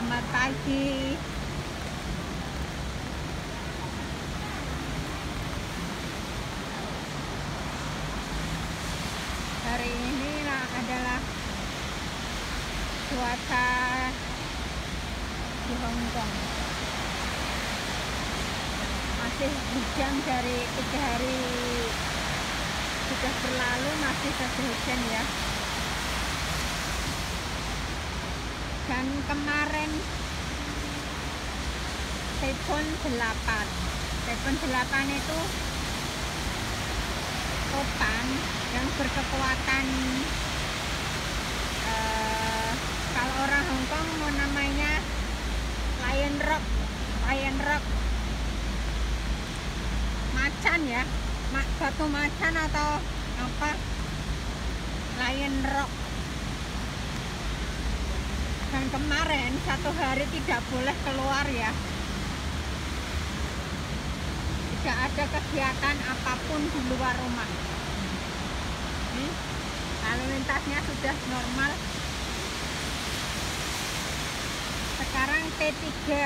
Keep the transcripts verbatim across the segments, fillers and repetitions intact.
Selamat pagi. Hari ini adalah cuaca di Hong Kong. Masih hujan dari tiga hari sudah berlalu, masih saja hujan ya. Dan kemarin Typhoon delapan Typhoon delapan itu topan yang berkekuatan eh, kalau orang Hong Kong mau namanya Lion Rock Lion Rock macan ya, batu macan atau apa, Lion Rock. Dan kemarin satu hari tidak boleh keluar ya, tidak ada kegiatan apapun di luar rumah. Ini lalu lintasnya sudah normal. Sekarang T tiga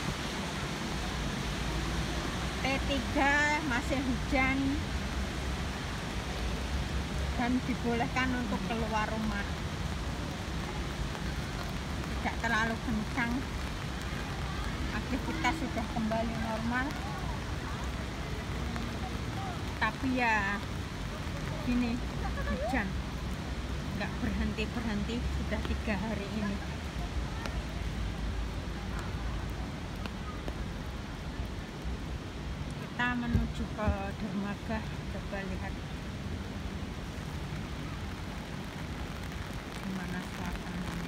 T tiga masih hujan dan dibolehkan untuk keluar rumah, tidak terlalu kencang, aktivitas sudah kembali normal. Tapi ya gini, hujan nggak berhenti-berhenti sudah tiga hari ini. Kita menuju ke dermaga, coba lihat gimana suasananya.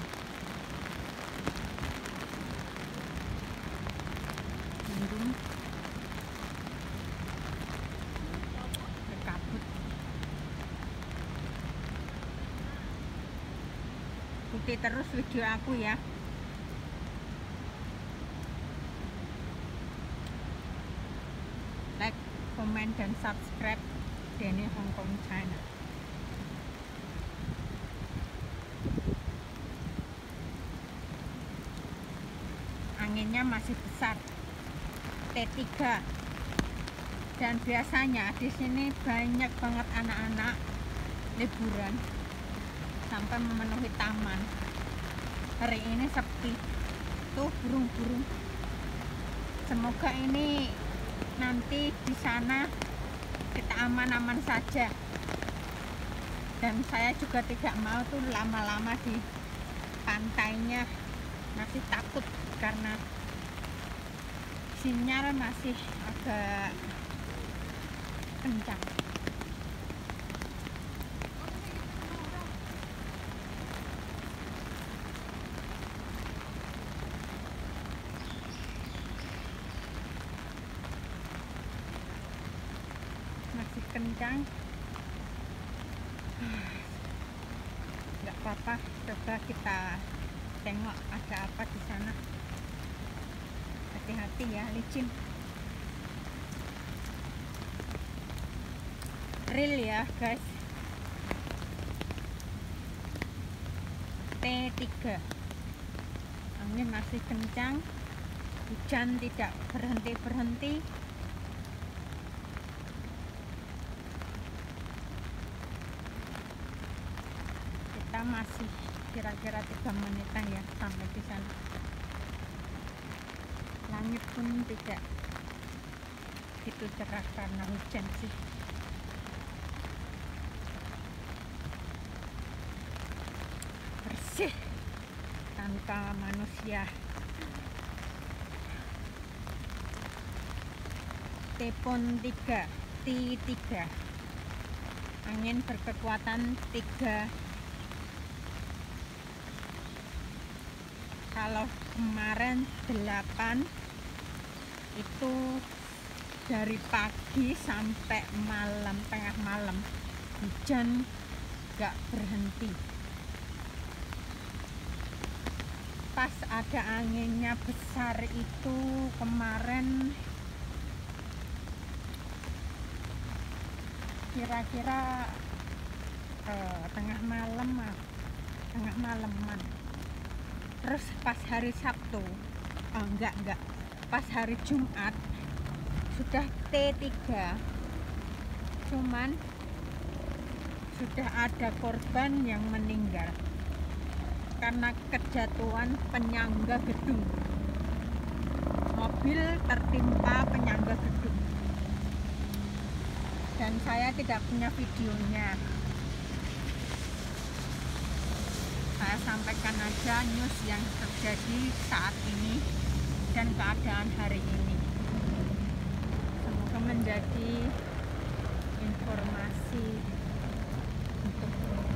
Mendung, berkabut. Ikuti terus video aku ya. Like, komen, dan subscribe Denny Hong Kong China. Anginnya masih besar, T tiga, dan biasanya di sini banyak banget anak-anak liburan sampai memenuhi taman. Hari ini sepi, tuh burung-burung. Semoga ini nanti di sana kita aman-aman saja, dan saya juga tidak mau tuh lama-lama di pantainya, masih takut karena sinyal masih agak kencang. Masih kencang, nggak apa-apa. Coba kita tengok ada apa di sana. Hati-hati ya, licin. Real ya guys. T tiga, angin masih kencang, hujan tidak berhenti-berhenti. Kita masih kira-kira tiga menitan ya sampai di sana. Langit pun tidak begitu cerah karena hujan sih. Bersih tanpa manusia. Typhoon tiga T tiga, angin berkekuatan tiga. Kalau kemarin delapan itu dari pagi sampai malam, tengah malam hujan gak berhenti. Pas ada anginnya besar itu kemarin kira-kira eh, tengah malam, tengah malaman. Terus pas hari Sabtu, oh, enggak enggak, pas hari Jumat sudah T tiga, cuman sudah ada korban yang meninggal karena kejatuhan penyangga gedung. Mobil tertimpa penyangga gedung, dan saya tidak punya videonya. Saya sampaikan aja news yang terjadi saat ini dan keadaan hari ini. Semoga menjadi informasi untuk